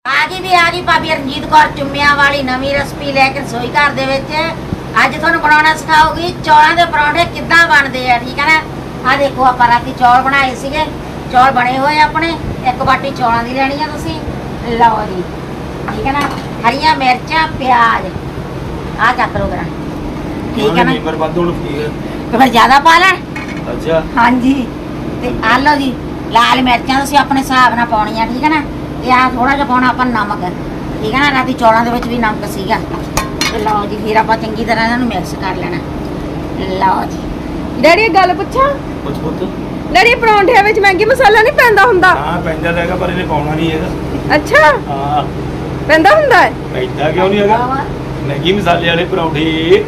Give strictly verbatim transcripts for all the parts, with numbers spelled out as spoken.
आ गई भी आ गई भाभी रंजीत कौर चुम्मिया वाली नवी रेसिपी लेके रसोई घर दे विच अज तुहानूं बनाउणा सिखाऊगी चौलां दे परौंठे किद्दां बनदे आ। ठीक है ना। आ देखो आपां राती चौल बनाए सीगे, चौल बने हुए अपने, एक बाटी चौलां दी लैणी आ तुसीं। लो जी ठीक है ना। हरियां मिर्चां प्याज आ चक लो करा। ठीक है ना। पर बद हुण ठीक है तो फिर ज्यादा पा लै। अच्छा हाँ जी। ते आ लो जी लाल मिर्चां तुसीं अपने हिसाब नाल पाउणियां। ठीक है ना। ते आ थोड़ा जिहा पाउणा आपां नमक। ठीक है ना। राती चौलां दे विच भी नमक सीगा। ते लो जी फिर आपां चंगी तरह इन्हां नूं मिक्स कर लेना। लो जी डैडी गल पुछां कुछ पुੱਤ डैडी परौंठिਆਂ ਵਿੱਚ मैगी मसाला नहीं पैंदा हुंदा? हां पैंदा हैगा पर ਇਹਨੇ ਪਾਉਣਾ ਨਹੀਂ ਹੈਗਾ। अच्छा हां पैंदा हुंदा है। ਪੈਂਦਾ ਕਿਉਂ ਨਹੀਂ ਹੈਗਾ? मैगी मसाले वाले पराठे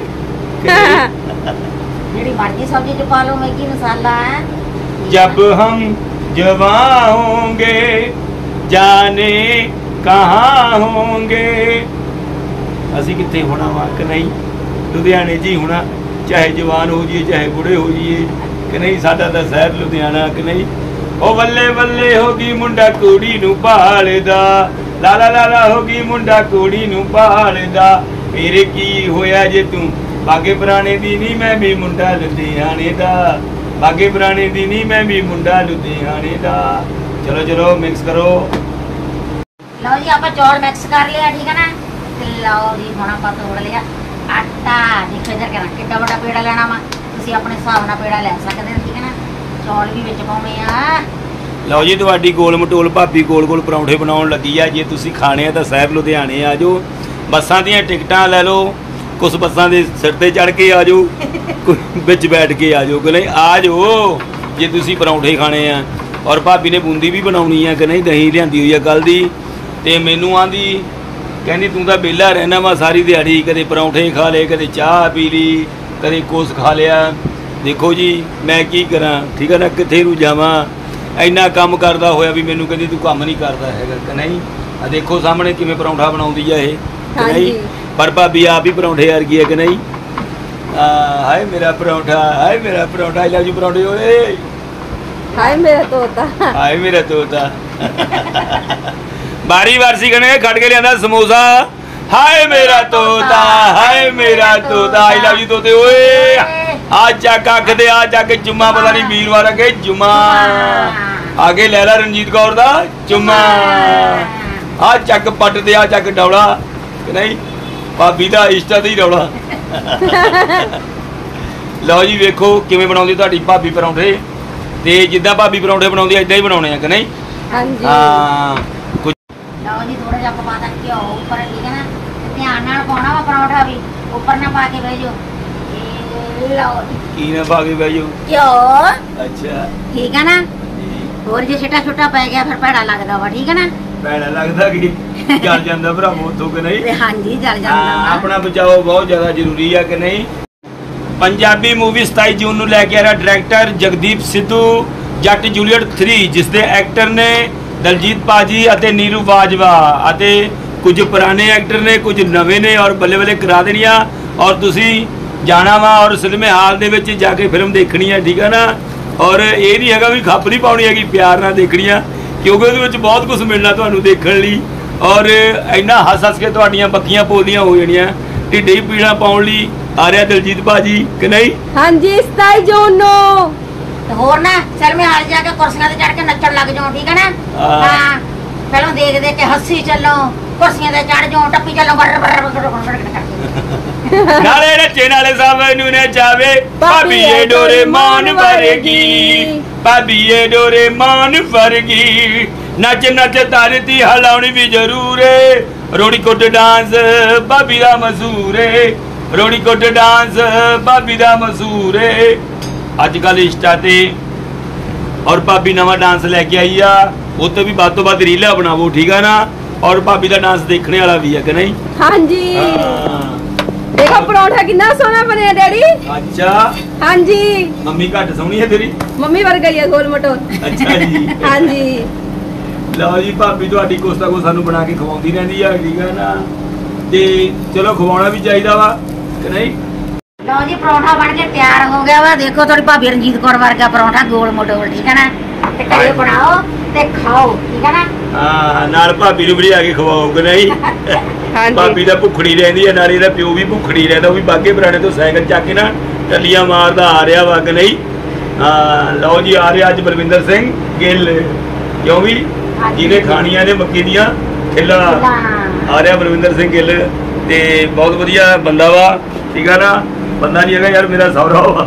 ਜਿਹੜੀ ਮਰਜ਼ੀ सब्जी च पा लो मैगी मसाला है। जब हम जवां होंगे जाने कहाँ होंगे ਅਸੀਂ ਕਿੱਥੇ ਹੋਣਾ ਵਾ ਕਿ ਨਹੀਂ ਲੁਧਿਆਣੇ ਜੀ ਹੋਣਾ ਚਾਹੇ ਜਵਾਨ ਹੋ ਜਾਈਏ ਚਾਹੇ ਬੁੜੇ ਹੋ ਜਾਈਏ ਕਿ ਨਹੀਂ ਸਾਡਾ ਤਾਂ ਸ਼ਹਿਰ ਲੁਧਿਆਣਾ ਕਿ ਨਹੀਂ ਉਹ ਬੱਲੇ ਬੱਲੇ ਹੋ ਗਈ ਮੁੰਡਾ ਕੁੜੀ ਨੂੰ ਭਾਲਦਾ ਲਾ ਲਾ ਲਾ ਲਾ ਹੋ ਗਈ ਮੁੰਡਾ ਕੁੜੀ ਨੂੰ ਭਾਲਦਾ ਮੇਰੇ ਕੀ ਹੋਇਆ ਜੇ ਤੂੰ ਬਾਗੇ ਪੁਰਾਣੇ ਦੀ ਨਹੀਂ ਮੈਂ ਵੀ ਮੁੰਡਾ ਲੁਧਿਆਣੇ ਦਾ ਬਾਗੇ ਪੁਰਾਣੇ ਦੀ ਨਹੀਂ ਮੈਂ ਵੀ ਮੁੰਡਾ ਲੁਧਿਆਣੇ ਦਾ ਚਲੋ ਚਲੋ ਮਿਕਸ ਕਰੋ। लो जी आप चौल मिक्स कर लिया। ठीक है ना। लो जी हुण आपां तोड़ लिया आटा। देखो इधर करना किड्डा वड्डा पेड़ा लेना वा तुसीं अपने हिसाब नाल पेड़ा ले सकदे हो। ठीक है ना। चौल भी विच पाउणे आ। ਲਓ ਜੀ ਤੁਹਾਡੀ ਗੋਲ ਮਟੋਲ ਭਾਬੀ ਗੋਲ ਗੋਲ ਪਰੌਂਠੇ ਬਣਾਉਣ ਲੱਗੀ ਆ। ਜੇ ਤੁਸੀਂ ਖਾਣੇ ਆ ਤਾਂ ਸ਼ਹਿਰ ਲੁਧਿਆਣੇ ਆ ਜਾਓ। ਬੱਸਾਂ ਦੀਆਂ ਟਿਕਟਾਂ ਲੈ ਲਓ। ਕੁਝ ਬੱਸਾਂ ਦੇ ਸਿਰ ਤੇ ਚੜ ਕੇ ਆ ਜਾਓ, ਕੋਈ ਵਿੱਚ ਬੈਠ ਕੇ ਆ ਜਾਓ ਕਿ ਨਹੀਂ ਆ ਜਾਓ ਜੇ ਤੁਸੀਂ ਪਰੌਂਠੇ ਖਾਣੇ ਆ। ਔਰ ਭਾਬੀ ਨੇ ਬੂੰਦੀ ਵੀ ਬਣਾਉਣੀ ਆ ਕਿ ਨਹੀਂ ਦਹੀਂ ਲਿਆਂਦੀ ਹੋਈ ਆ ਕੱਲ੍ਹ ਦੀ। ਤੇ ਮੈਨੂੰ ਆਂਦੀ ਕਹਿੰਦੀ ਤੂੰ ਤਾਂ ਵਿਹਲਾ ਰਹਿਣਾ ਵਾ ਸਾਰੀ ਦਿਹਾੜੀ, ਕਦੇ ਪਰੌਂਠੇ ਖਾ ਲਏ, ਕਦੇ ਚਾਹ ਪੀ ਲਈ, ਕਦੇ ਕੁਛ ਖਾ ਲਿਆ। ਦੇਖੋ ਜੀ ਮੈਂ ਕੀ ਕਰਾਂ। ਠੀਕ ਹੈ ਨਾ। ਕਿੱਥੇ ਨੂੰ ਜਾਵਾਂ ਇੰਨਾ ਕੰਮ ਕਰਦਾ ਹੋਇਆ ਵੀ ਮੈਨੂੰ ਕਹਿੰਦੀ ਤੂੰ ਕੰਮ ਨਹੀਂ ਕਰਦਾ ਹੈਗਾ ਕਿ ਨਹੀਂ। ਆ ਦੇਖੋ ਸਾਹਮਣੇ ਕਿਵੇਂ ਪਰੌਂਠਾ ਬਣਾਉਂਦੀ ਆ ਇਹ ਕਿ ਨਹੀਂ। ਪਰ ਭਾਬੀ ਆਪ ਹੀ ਪਰੌਂਠੇ ਵਰਗੀ ਹੈ ਕਿ ਨਹੀਂ। ਹਾਏ ਮੇਰਾ ਪਰੌਂਠਾ ਹਾਏ ਮੇਰਾ ਪਰੌਂਠਾ ਆਈ ਲਵ ਯੂ ਪਰੌਂਠੇ ਓਏ हाय मेरा तोता ਹਾਏ ਮੇਰਾ ਤੋਤਾ ਬਾਰੀ ਵਾਰਸੀ ਕਹਣੇ ਖੜ ਕੇ ਲਿਆਂਦਾ ਸਮੋਸਾ। ਹਾਏ ਮੇਰਾ ਤੋਤਾ ਹਾਏ ਮੇਰਾ ਤੋਤਾ ਆਈ ਲਵ ਯੂ ਤੋਤੇ ਓਏ ਆ ਚੱਕ ਅੱਖ ਦੇ ਆ ਚੱਕ ਚੁੰਮਾ ਪਤਾ ਨਹੀਂ ਵੀਰਵਾਰ ਅਗੇ ਚੁੰਮਾ ਆਗੇ ਲੈ ਲੈ ਰਣਜੀਤ ਕੌਰ ਦਾ ਚੁੰਮਾ ਆ ਚੱਕ ਪੱਟ ਦੇ ਆ ਚੱਕ ਡੌਲਾ ਕਿ ਨਹੀਂ ਭਾਬੀ ਦਾ ਇਸ਼ਟਾ ਤੇ ਹੀ ਡੌਲਾ। ਲਓ ਜੀ ਵੇਖੋ ਕਿਵੇਂ ਬਣਾਉਂਦੀ ਤੁਹਾਡੀ ਭਾਬੀ ਪਰੌਂਠੇ ਤੇ ਜਿੱਦਾਂ ਭਾਬੀ ਪਰੌਂਠੇ ਬਣਾਉਂਦੀ ਆ ਇਦਾਂ ਹੀ ਬਣਾਉਣੇ ਆ ਕਿ ਨਹੀਂ। हाँ जी ਹਾਂ ਕੁਝ लो जी थोड़ा जिहा पा दा घिओ उपर। ठीक है ना। ध्यान नाल पाउणा वा परौंठा भी उपर ना पा के भेजो। लो ਕੀ ਨਾ ਪਾ ਕੇ ਬਹਿ ਜਾਓ। घिओ ਅੱਛਾ ठीक है ना। और जे छिटा छुटा पै गया फिर भैड़ा लगदा वा। ठीक है ना। ਭੈੜਾ ਲੱਗਦਾ ਕਿ ਜਲ ਜਾਂਦਾ ਭਰਾਵੋ ਉੱਥੋਂ ਕਿ ਨਹੀਂ। ते हाँ जी जल ਹਾਂ जांदा ਆਪਣਾ ਬਚਾਓ ਬਹੁਤ ਜ਼ਿਆਦਾ ਜ਼ਰੂਰੀ ਆ ਕਿ ਨਹੀਂ। ਪੰਜਾਬੀ ਮੂਵੀ ਸਤਾਈ ਜੂਨ ਨੂੰ ਲੈ ਕੇ ਆ ਰਿਹਾ ਡਾਇਰੈਕਟਰ ਜਗਦੀਪ ਸਿੱਧੂ ਜੱਟ ਜੂਲੀਅਟ ਥ੍ਰੀ ਜਿਸ ਦੇ ਐਕਟਰ ਨੇ ਦਲਜੀਤ ਪਾਜੀ ਅਤੇ ਨੀਰੂ ਬਾਜਵਾ ਅਤੇ ਕੁਝ ਪੁਰਾਣੇ ਐਕਟਰ ਨੇ ਕੁਝ ਨਵੇਂ ਨੇ ਔਰ ਬੱਲੇ ਬੱਲੇ ਕਰਾ ਦੇਣੀਆਂ ਔਰ ਤੁਸੀਂ ਜਾਣਾ ਵਾ ਔਰ ਸਿਨੇਮੇ ਹਾਲ ਦੇ ਵਿੱਚ ਜਾ ਕੇ ਫਿਲਮ ਦੇਖਣੀ ਹੈ। ਠੀਕ ਹੈ ਨਾ। ਔਰ ਇਹ ਨਹੀਂ ਹੈਗਾ ਵੀ ਖੱਪ ਨਹੀਂ ਪਾਉਣੀ ਹੈਗੀ ਪਿਆਰ ਨਾਲ ਦੇਖਣੀ ਆ ਕਿਉਂਕਿ ਉਹਦੇ ਵਿੱਚ ਬਹੁਤ ਕੁਝ ਮਿਲਣਾ ਤੁਹਾਨੂੰ ਦੇਖਣ ਲਈ ਔਰ ਇੰਨਾ ਹੱਸ ਹੱਸ ਕੇ ਤੁਹਾਡੀਆਂ ਬੱਕੀਆਂ ਪੋਲੀਆਂ ਹੋ ਜਾਣੀਆਂ ਢਿੱਡੇ ਹੀ ਪੀੜਾ ਪਾਉਣ ਲਈ ਆ ਰਿਹਾ ਦਲਜੀਤ ਭਾਜੀ ਕਿ ਨਹੀਂ। हाँ जी सताई जून नो ते होर ना सिनेमे हाल जाके कुर्सियां ते चढ़ के नचण लग जाओ। ठीक है ना। हाँ। हाँ फिल्म देख देख के हंसी चलो कुर्सियां ते चढ़ जाओ टप्पी चलो बर्र बर्र बर्र बर्र ਨਾਲੇ ਨੱਚੇ ਨਾਲੇ ਸਭ ਨੂੰ ਨਚਾਵੇ ਭਾਬੀ ਏ ਡੋਰੇਮੋਨ ਵਰਗੀ ਭਾਬੀ ਏ ਡੋਰੇਮੋਨ ਵਰਗੀ ਨੱਚ ਨੱਚ ਧਰਤੀ ਹਿਲਾਉਣੀ ਵੀ ਜ਼ਰੂਰ ਏ ਰੋੜੀ ਕੋਟ ਡਾਂਸ ਭਾਬੀ ਦਾ ਮਸ਼ਹੂਰ ਏ ਰੋੜੀ ਕੋਟ ਡਾਂਸ ਭਾਬੀ ਦਾ ਮਸ਼ਹੂਰ ਏ ਅੱਜ ਕੱਲ ਇੰਸਟਾ ਤੇ ਔਰ ਭਾਬੀ ਨਵਾਂ ਡਾਂਸ ਲੈ ਕੇ ਆਈ ਆ ਉੱਤੇ ਵੀ ਵੱਧ ਤੋਂ ਵੱਧ ਰੀਲਾਂ ਬਣਾਵੋ। ਠੀਕ ਆ ਨਾ। ਔਰ ਭਾਬੀ ਦਾ ਡਾਂਸ ਦੇਖਣੇ ਵਾਲਾ ਵੀ ਆ ਕਿ ਨਹੀਂ। हाँ जी ਹਾਂ देखो परौंठा कितना सोना बने डैडी। अच्छा हाँ जी मम्मी घट सोहनी है तेरी मम्मी वर्गा ही है गोल मटोल। अच्छा जी हाँ जी ਲਓ ਜੀ ਭਾਬੀ ਤੁਹਾਡੀ ਕੁਛ ਨਾ ਕੁਛ ਸਾਨੂੰ ਬਣਾ ਕੇ ਖਵਾਉਂਦੀ ਰਹਿੰਦੀ ਆ। ਠੀਕ ਹੈ ਨਾ। ਤੇ ਚਲੋ ਖਵਾਉਣਾ ਵੀ ਚਾਹੀਦਾ ਵਾ ਕਿ ਨਹੀਂ। लो जी परौंठा बन के तैयार हो गया वा। देखो थोड़ी भाभी रंजीत कौर वर्गा परौंठा गोल मटोल। ठीक है ना। ते घरे बनाओ ते खाओ। ठीक है ना। ਹਾਂ ਨਾਲ ਭਾਬੀ ਨੂੰ ਵੀ ਆ ਕੇ ਖਵਾਓਗੇ ਨਹੀਂ ਹਾਂਜੀ ਭਾਬੀ ਦਾ ਭੁੱਖੜੀ ਰਹਿੰਦੀ ਹੈ, ਨਾਲੇ ਇਹਦਾ ਪਿਓ ਵੀ ਭੁੱਖੜੀ ਰਹਿੰਦਾ, ਉਹ ਵੀ ਬਾਗੇ ਪੁਰਾਣੇ ਤੋਂ ਸਾਈਕਲ ਚੱਕ ਕੇ ਨਾ ਟੱਲੀਆਂ ਮਾਰਦਾ ਆ ਰਿਹਾ ਵਗ ਨਹੀਂ। ਹਾਂ ਲਓ ਜੀ ਆ ਰਿਹਾ ਅੱਜ ਬਲਵਿੰਦਰ ਸਿੰਘ ਗਿੱਲ, ਕਿਉਂ ਵੀ ਜਿਹਨੇ ਖਾਣੀਆਂ ਨੇ ਮੱਕੀ ਦੀਆਂ ਖਿੱਲਾਂ ਆ ਰਿਹਾ ਬਲਵਿੰਦਰ ਸਿੰਘ ਗਿੱਲ, ਤੇ ਬਹੁਤ ਵਧੀਆ ਬੰਦਾ ਵਾ, ਠੀਕ ਆ ਨਾ, ਬੰਦਾ ਨਹੀਂ ਹੈਗਾ ਯਾਰ ਮੇਰਾ ਸਹੁਰਾ ਵਾ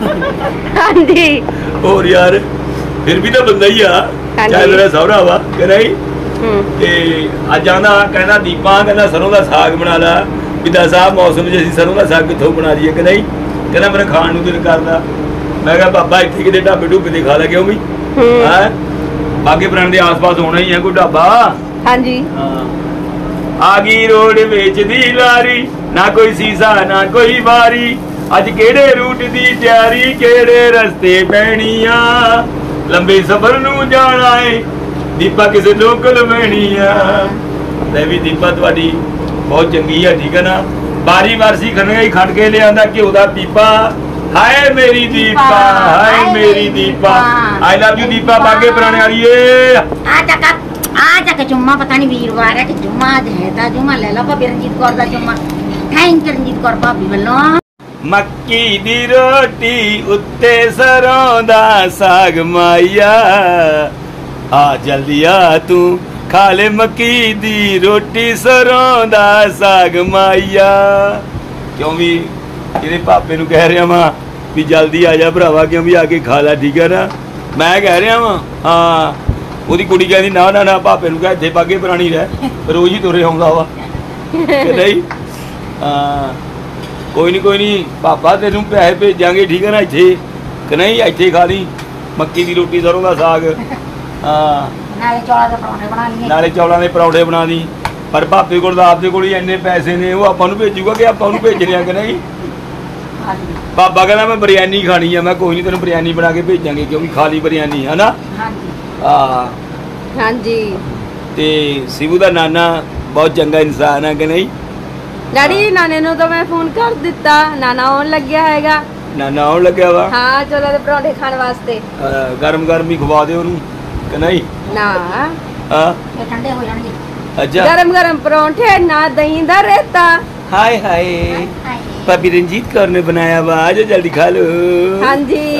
ਹਾਂਜੀ ਹੋਰ ਯਾਰ ਫਿਰ ਵੀ ਤਾਂ ਬੰਦਾ ਹੀ ਆ, ਹਾਂਜੀ। ਚਾਹੇ ਮੇਰਾ ਸਹੁਰਾ ਵਾ ਕਿ ਨਹੀਂ। ਹੂੰ ਤੇ ਅੱਜ ਆਂਦਾ ਕਹਿੰਦਾ ਦੀਪਾ ਕਹਿੰਦਾ ਸਰੋਂ ਦਾ ਸਾਗ ਬਣਾ ਲਾ, ਪਿਤਾ ਸਾਹਿਬ ਮੌਸਮ 'ਚ ਅਸੀਂ ਸਰੋਂ ਦਾ ਸਾਗ ਕਿੱਥੋਂ ਬਣਾ ਲਈਏ ਕਿ ਨਹੀਂ, ਕਹਿੰਦਾ ਮੇਰਾ ਖਾਣ ਨੂੰ ਦਿਲ ਕਰਦਾ। ਮੈਂ ਕਿਹਾ ਬਾਬਾ ਇੱਥੇ ਕਿਤੇ ਢਾਬੇ ਢੂਬੇ ਤੇ ਖਾ ਲੈ, ਕਿਉਂ ਵੀ ਹੈ ਬਾਗੇ ਪੁਰਾਣੇ ਦੇ ਆਸ-ਪਾਸ ਹੋਣਾ ਹੀ ਹੈ ਕੋਈ ਢਾਬਾ। ਹਾਂਜੀ ਹਾਂ ਆ ਗਈ ਰੋਡ ਵਿੱਚ ਦੀ ਲਾਰੀ, ਨਾ ਕੋਈ ਸੀਸਾ ਨਾ ਕੋਈ ਬਾਰੀ, ਅੱਜ ਕਿਹੜੇ ਰੂਟ ਦੀ ਤਿਆਰੀ, ਕਿਹੜੇ ਰਸਤੇ ਪੈਣੀਆਂ, ਲੰਬੇ ਸਫ਼ਰ ਨੂੰ ਜਾਣਾ ਏ ਦੀਪਾ ਕਿਸੇ ਲੋਕਲ ਮੈਣੀਆਂ। ਲੈ ਵੀ ਦੀਪਾ ਤੁਹਾਡੀ ਬਹੁਤ ਚੰਗੀ ਆ, ਠੀਕ ਹੈ ਨਾ, ਬਾਰੀ ਵਾਰਸੀ ਖੰਡਿਆ ਹੀ ਖੜ ਕੇ ਲਿਆਂਦਾ ਘਿਓ ਦਾ ਪੀਪਾ, ਹਾਏ ਮੇਰੀ ਦੀਪਾ ਹਾਏ ਮੇਰੀ Deepa, I love you Deepa ਬਾਗੇ ਪੁਰਾਣੇ ਵਾਲੀਏ। ਆ ਚੱਕ ਆ ਚੱਕ ਚੁੰਮਾ, ਪਤਾ ਨਹੀਂ ਵੀਰਵਾਰ ਹੈ ਕਿ ਜੁਮਾ ਅੱਜ ਹੈ ਤਾਂ ਜੁਮਾ ਲੈ ਲਾ ਭਾਬੀ ਰਣਜੀਤ ਕੌਰ ਦਾ ਚੁੰਮਾ, ਥੈਂਕ ਯੂ ਰਣਜੀਤ ਕੌਰ ਭਾਬੀ ਵੱਲੋਂ। ਮੱਕੀ ਦੀ ਰੋਟੀ ਉੱਤੇ ਸਰੋਂ ਦਾ ਸਾਗ ਮਾਇਆ, ਆ ਜਲਦੀ ਆ ਤੂੰ ਖਾ ਲੈ ਮੱਕੀ ਦੀ ਰੋਟੀ ਸਰੋਂ ਦਾ ਸਾਗ ਮਾਇਆ। ਕਿਉਂ ਵੀ ਇਹਦੇ ਪਾਪੇ ਨੂੰ ਕਹਿ ਰਿਹਾ ਵਾਂ ਵੀ ਜਲਦੀ ਆ ਜਾ ਭਰਾਵਾ, ਕਿਉਂ ਵੀ ਆ ਕੇ ਖਾ ਲੈ, ਠੀਕ ਹੈ ਨਾ, ਮੈਂ ਕਹਿ ਰਿਹਾ ਵਾਂ। ਹਾਂ ਉਹਦੀ ਕੁੜੀ ਕਹਿੰਦੀ ਨਾ ਨਾ ਨਾ ਪਾਪੇ ਨੂੰ ਕਹਿ ਇੱਥੇ ਬਾਗੇ ਪੁਰਾਣੀ ਰਹਿ, ਰੋਜ਼ ਹੀ ਤੁਰੇ ਆਉਂਦਾ ਵਾ ਕਿ ਨਹੀਂ। ਹਾਂ ਕੋਈ ਨਹੀਂ ਕੋਈ ਨਹੀਂ ਪਾਪਾ ਤੈਨੂੰ ਪੈਸੇ ਭੇਜਾਂਗੇ, ਠੀਕ ਹੈ ਨਾ, ਇੱਥੇ ਕਿ ਨਹੀਂ, ਇੱਥੇ ਖਾ ਲਈ ਮੱਕੀ ਦੀ ਰੋਟੀ ਸਰੋਂ ਦਾ ਸਾਗ। ਹਾਂ ਨਾਲੇ ਚੌਲਾਂ ਦੇ ਪਰੌਂਠੇ ਬਣਾ ਲਈਏ, ਨਾਲੇ ਚੌਲਾਂ ਦੇ ਪਰੌਂਠੇ ਬਣਾ ਦੀ, ਪਰ ਭਾਪੇ ਕੋਲ ਤਾਂ ਆਪਦੇ ਕੋਲ ਹੀ ਇੰਨੇ ਪੈਸੇ ਨੇ, ਉਹ ਆਪਾਂ ਨੂੰ ਭੇਜੂਗਾ ਕਿ ਆਪਾਂ ਉਹਨੂੰ ਭੇਜਣੇ ਆ ਕਿ ਨਹੀਂ। ਹਾਂਜੀ ਪਾਪਾ ਕਹਿੰਦਾ ਮੈਂ ਬਿਰਿਆਨੀ ਖਾਣੀ ਆ, ਮੈਂ ਕੋਈ ਨਹੀਂ ਤੈਨੂੰ ਬਿਰਿਆਨੀ ਬਣਾ ਕੇ ਭੇਜਾਂਗੇ, ਕਿਉਂਕਿ ਖਾਲੀ ਬਿਰਿਆਨੀ ਹੈ ਨਾ। ਹਾਂਜੀ ਹਾਂ ਹਾਂਜੀ ਤੇ ਸਿਵੂ ਦਾ ਨਾਨਾ ਬਹੁਤ ਚੰਗਾ ਇਨਸਾਨ ਹੈ ਕਿ ਨਹੀਂ। ਡੈਡੀ ਨਾਨੇ ਨੂੰ ਤਾਂ ਮੈਂ ਫੋਨ ਕਰ ਦਿੱਤਾ, ਨਾਨਾ ਆਉਣ ਲੱਗਿਆ ਹੈਗਾ। ਨਾਨਾ ਆਉਣ ਲੱਗਿਆ ਵਾ, ਹਾਂ ਚੋਲਾ ਦੇ ਪਰੌਂਠੇ ਖਾਣ ਵਾਸਤੇ। ਅਹ ਗਰਮ ਗਰਮ ਹੀ ਖਵਾ ਦੇ ਉਹਨੂੰ ਕਿ ਨਹੀਂ। ਨਾ ਹਾਂ ਇਹ ਠੰਡੇ ਹੋ ਜਾਣਗੇ। ਅੱਛਾ ਗਰਮ ਗਰਮ ਪਰੌਂਠੇ ਨਾ ਦਹੀਂ ਦਾ ਰਹਿਤਾ। ਹਾਏ ਹਾਏ ਹਾਏ। ਭਾਬੀ ਰਣਜੀਤ ਕੌਰ ਨੇ ਬਣਾਇਆ ਵਾ, ਆਜੋ ਜਲਦੀ ਖਾ ਲੋ। ਹਾਂਜੀ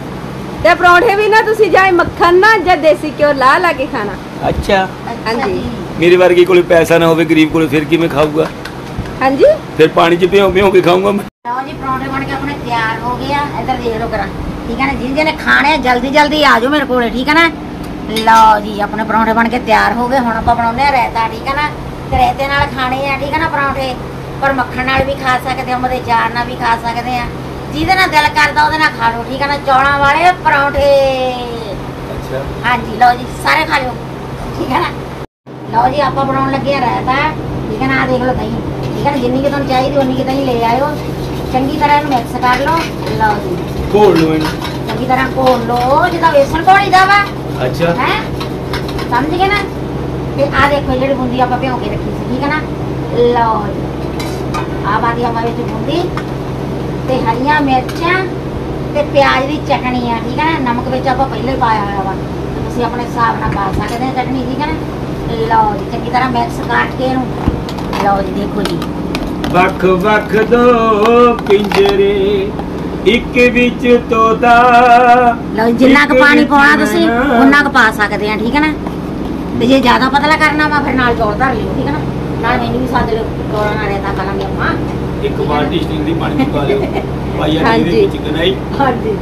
ਤੇ ਪਰੌਂਠੇ ਵੀ ਨਾ ਤੁਸੀਂ ਜਾਏ ਮੱਖਣ ਨਾ ਜਾਂ ਦੇਸੀ ਘਿਓ ਲਾ ਲਾ ਕੇ ਖਾਣਾ। ਅੱਛਾ ਅੱਛਾ ਹਾਂਜੀ। ਜੀ। ਮੇਰੇ ਵਰਗੇ ਕੋਲ ਪੈਸਾ ਨਾ ਹੋਵੇ, ਗਰੀਬ ਕੋਲ, ਫਿਰ ਕਿਵੇਂ ਖਾਊਗਾ, ਹਾਂਜੀ ਫਿਰ ਪਾਣੀ 'ਚ ਭਿਉਂ ਭਿਉਂ ਕੇ ਖਾਊਗਾ ਮੈਂ। ਲਓ ਜੀ ਪਰੌਂਠੇ ਬਣ ਕੇ ਆਪਣੇ ਤਿਆਰ ਹੋ ਗਏ ਆ, ਇੱਧਰ ਦੇਖ ਲਓ ਕਰਾਂ, ਠੀਕ ਹੈ ਨਾ, ਜਿਹਨੇ ਜਿਹਨੇ ਖਾਣੇ ਆ ਜਲਦੀ ਜਲਦੀ ਆ ਜਾਓ ਮੇਰੇ ਕੋਲੇ, ਠੀਕ ਹੈ ਨਾ। ਲਓ ਜੀ ਆਪਣੇ ਪਰੌਂਠੇ ਬਣ ਕੇ ਤਿਆਰ ਹੋ ਗਏ, ਹੁਣ ਆਪਾਂ ਬਣਾਉਂਦੇ ਆ ਰਾਇਤਾ, ਠੀਕ ਹੈ ਨਾ, ਤੇ ਰਾਇਤੇ ਨਾਲ ਖਾਣੇ ਆ, ਠੀਕ ਹੈ ਨਾ ਪਰੌਂਠੇ, ਪਰ ਮੱਖਣ ਨਾਲ ਵੀ ਖਾ ਸਕਦੇ ਆ, ਉਹਦੇ ਚਾਰ ਨਾਲ ਵੀ ਖਾ ਸਕਦੇ ਆ, ਜਿਹਦੇ ਨਾਲ ਦਿਲ ਕਰਦਾ ਉਹਦੇ ਨਾਲ ਖਾ ਲਓ, ਠੀਕ ਹੈ ਨਾ, ਚੌਲਾਂ ਵਾਲੇ ਪਰੌਂਠੇ। ਅੱਛਾ ਹਾਂਜੀ ਲਓ ਜੀ ਸਾਰੇ ਖਾ ਲਿਓ, ਠੀਕ ਹੈ ਨਾ। ਲਓ ਜੀ ਆਪਾਂ ਬਣਾਉਣ ਲੱਗੇ ਆ ਰਾਇਤਾ, ਠੀਕ ਹੈ ਨਾ, ਆ ਦੇਖ ਲਓ ਦਹੀਂ, ਠੀਕ ਹੈ ਨਾ, ਜਿੰਨੀ ਕਿ ਤੁਹਾਨੂੰ ਚਾਹੀਦੀ ਉਨੀ ਕਿ ਦਹੀਂ ਲੈ ਆਇਓ, ਚੰਗੀ ਤਰ੍ਹਾਂ ਇਹਨੂੰ ਮਿਕਸ ਕਰ ਲਓ। ਲਓ ਜੀ ਘੋਲ ਲਓ ਇਹਨੂੰ। ਚੰਗੀ ਤਰ੍ਹਾਂ ਘੋਲ ਲਓ, ਜਿੱਦਾਂ ਵੇਸਣ ਘੋਲੀਦਾ ਵਾ, ਅੱਛਾ ਹੈ ਸਮਝ ਗਏ ਨਾ। ਤੇ ਆ ਦੇਖੋ ਜਿਹੜੀ ਬੂੰਦੀ ਆਪਾਂ ਭਿਉਂ ਕੇ ਰੱਖੀ ਸੀ, ਠੀਕ ਹੈ ਨਾ। ਲਓ ਜੀ ਆ ਬਾਦੀ ਆਪਾਂ ਵਿੱਚ ਬੂੰਦੀ ਤੇ ਹਰੀਆਂ ਮਿਰਚਾਂ ਤੇ ਪਿਆਜ਼ ਦੀ ਚਟਣੀ ਆ, ਠੀਕ ਹੈ ਨਾ, ਨਮਕ ਵਿੱਚ ਆਪਾਂ ਪਹਿਲਾਂ ਹੀ ਪਾਇਆ ਹੋਇਆ ਵਾ, ਤੇ ਤੁਸੀਂ ਆਪਣੇ ਹਿਸਾਬ ਨਾਲ ਪਾ ਸਕਦੇ ਆ ਚਟਣੀ, ਠੀਕ ਹੈ ਨਾ। ਲਓ ਜੀ ਚੰਗੀ ਤਰ੍ਹਾਂ ਮਿਕਸ ਕਰਕੇ ਇਹਨੂੰ, ਲਓ ਜੀ ਦੇਖੋ ਜੀ ਵੱਖ ਵੱਖ ਦੋ ਪਿੰਜਰੇ ਇੱਕ ਵਿੱਚ ਤੋਤਾ। ਲਓ ਜੀ ਜਿੰਨਾ ਕੁ ਇੱਕ ਪਾਣੀ ਵਿੱਚ ਪਾਉਣਾ ਤੁਸੀਂ ਮੈਨਾ। ਉਹਨਾਂ ਕੁ ਪਾ ਸਕਦੇ ਆ, ਠੀਕ ਹੈ ਨਾ। ਤੇ ਜੇ ਜ਼ਿਆਦਾ ਪਤਲਾ ਕਰਨਾ ਵਾ ਫਿਰ ਨਾਲ ਚੌਲ ਧਰ ਲਿਓ, ਠੀਕ ਹੈ ਨਾ, ਨਾਲ ਮੈਨੂੰ ਵੀ ਸੱਦ ਲਿਓ, ਚੌਲਾਂ ਨਾਲ ਰਾਇਤਾ ਖਾ ਲਾਂਗੇ ਆਪਾਂ। ਇੱਕ ਬਾਲਟੀ ਸਟੀਲ ਦੀ ਪਾਣੀ ਪਾ ਲਿਓ ਭਾਈ ਆ ਹਾਂਜੀ। ਇਹਦੇ ਵਿੱਚ ਕਨਾਈ। ਹਾਂਜੀ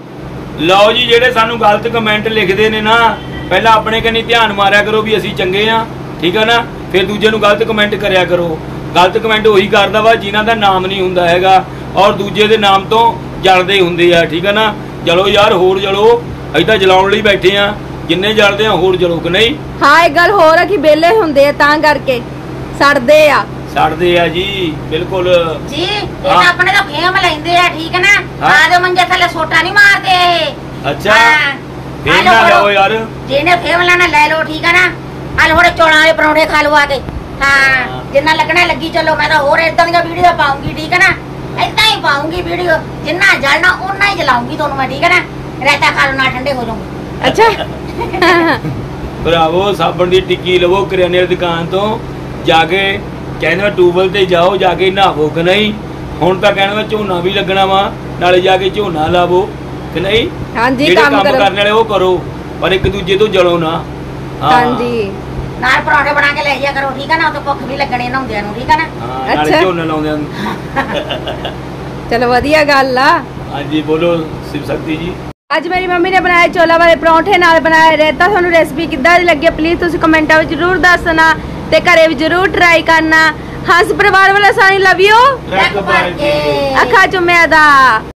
ਲਓ ਜੀ ਜਿਹੜੇ ਸਾਨੂੰ ਗਲਤ ਕਮੈਂਟ ਲਿਖਦੇ ਨੇ ਨਾ, ਪਹਿਲਾਂ ਆਪਣੇ ਕੰਨੀ ਧਿਆਨ ਮਾਰਿਆ ਕਰੋ ਵੀ ਅਸੀਂ ਚੰਗੇ ਆ, ਠੀਕ ਆ ਨਾ, ਫਿਰ ਦੂਜੇ ਨੂੰ ਗਲਤ ਕਮੈਂਟ ਕਰਿਆ ਕਰੋ। ਗਲਤ ਕਮੈਂਟ ਉਹੀ ਕਰਦਾ ਵਾ ਜਿਨ੍ਹਾਂ ਦਾ ਨਾਮ ਨਹੀਂ ਹੁੰਦਾ ਹੈਗਾ ਔਰ ਦੂਜੇ ਦੇ ਨਾਮ ਤੋਂ ਜਲਦੇ ਹੁੰਦੇ ਆ, ਠੀਕ ਆ ਨਾ। ਚਲੋ ਯਾਰ ਹੋਰ ਜਲੋ, ਅਸੀਂ ਤਾਂ ਜਲਾਉਣ ਲਈ ਬੈਠੇ ਆ, ਜਿੰਨੇ ਜਲਦੇ ਆ ਹੋਰ ਜਲੋ ਕਿ ਨਹੀਂ। ਹਾਂ ਇੱਕ ਗੱਲ ਹੋਰ ਆ ਕਿ ਵਿਹਲੇ ਹੁੰਦੇ ਆ ਤਾਂ ਕਰਕੇ ਸੜਦੇ ਆ। ਸੜਦੇ ਆ ਜੀ ਬਿਲਕੁਲ ਜੀ ਇਹ ਤਾਂ ਆਪਣੇ ਤਾਂ ਫੇਮ ਲੈਂਦੇ ਆ, ਠੀਕ ਹੈ ਨਾ, ਹਾਂ। ਆ ਦੇ ਮੰਜੇ ਥੱਲੇ ਸੋਟਾ ਨਹੀਂ ਮਾਰਦੇ। ਅੱਛਾ ਹਾਂ। ਫੇਮ ਆ ਲਓ ਨਾ ਫੜੋ। ਲਓ ਯਾਰ। ਜਿਹਨੇ ਫੇਮ ਲੈਣਾ ਲੈ ਲਓ, ਠੀਕ ਹੈ ਨਾ। ਆ ਲਓ ਥੋੜੇ ਚੌਲਾਂ ਵਾਲੇ ਪਰੌਂਠੇ ਖਾ ਲਓ ਆ ਕੇ। ਹਾਂ ਹਾਂ। ਜਿੰਨਾ ਲੱਗਣਾ ਲੱਗੀ ਚੱਲੋ, ਮੈਂ ਤਾਂ ਹੋਰ ਇਦਾਂ ਦੀਆਂ ਵੀਡੀਓ ਪਾਉਂਗੀ, ਠੀਕ ਹੈ ਨਾ, ਇਦਾਂ ਹੀ ਪਾਉਂਗੀ ਵੀਡੀਓ, ਜਿੰਨਾ ਜਲਣਾ ਉਹਨਾਂ ਹੀ ਜਲਾਉਂਗੀ ਤੁਹਾਨੂੰ ਮੈਂ, ਠੀਕ ਹੈ ਨਾ। ਰਾਇਤਾ ਖਾ ਲਓ ਨਾਲ ਠੰਡੇ ਹੋ ਜਾਓਗੇ। ਅੱਛਾ ਭਰਾਵੋ ਸਾਬਣ ਦੀ ਟਿੱਕੀ ਲਵੋ ਕਰਿਆਨੇ ਦੀ ਦੁਕਾਨ ਤੋਂ ਜਾ ਕੇ, ਕਹਿੰਦੇ ਮੈਂ ਟੂਬਲ ਤੇ ਜਾਓ ਜਾ ਕੇ ਨਹਾਵੋ ਕਿ ਨਹੀਂ। ਹੁਣ ਤਾਂ ਕਹਿੰਦੇ ਮੈਂ ਝੋਨਾ ਵੀ ਲੱਗਣਾ ਵਾ, ਨਾਲੇ ਜਾ ਕੇ ਝੋਨਾ ਲਾਵੋ ਕਿ ਨਹੀਂ। ਹਾਂਜੀ ਜਿਹੜੇ ਕੰਮ ਕੰਮ ਕਰੋ। ਕਰਨ ਵਾਲੇ ਉਹ ਕਰੋ, ਪਰ ਇੱਕ ਦੂਜੇ ਤੋਂ ਜਲੋ ਨਾ। ਹਾਂ। ਹਾਂਜੀ ਨਾਲ ਪਰੌਂਠੇ ਬਣਾ ਕੇ ਲੈ ਜਾ ਕਰੋ, ਠੀਕ ਹੈ ਨਾ। ਉਹ ਤਾਂ ਭੁੱਖ ਵੀ ਲੱਗਣੀ ਨਹਾਉਂਦਿਆਂ ਨੂੰ, ਠੀਕ ਹੈ ਨਾ। ਹਾਂ, ਨਾਲੇ ਅੱਛਾ। ਝੋਨਾ ਲਾਉਂਦੇ ਹਨ। ਚਲੋ ਵਧੀਆ ਗੱਲ ਆ। ਹਾਂਜੀ ਬੋਲੋ ਸ਼ਿਵ ਸ਼ਕਤੀ ਜੀ। ਅੱਜ ਮੇਰੀ ਮੰਮੀ ਨੇ ਬਣਾਏ ਚੋਲਾ ਵਾਲੇ ਪਰੌਂਠੇ ਨਾਲ ਬਣਾਇਆ ਰਾਇਤਾ। ਤੁਹਾਨੂੰ ਰੈਸਪੀ ਕਿੱਦਾਂ ਦੀ ਲੱਗੀ ਪਲੀਜ਼ ਤੁਸੀਂ ਕਮੈਂਟਾਂ ਵਿੱਚ ਜ਼ਰੂਰ ਦੱਸਣਾ ਤੇ ਘਰੇ ਵੀ ਜ਼ਰੂਰ ਟਰਾਈ ਕਰਨਾ। ਹੰਸ ਪਰਿਵਾਰ ਵਾਲਾ ਸਾਰੀ ਲਵ ਯੂ। ਰੱਖ ਭਰ ਕੇ। ਅੱਖਾਂ ਚੁੰਮਿਆ ਦਾ।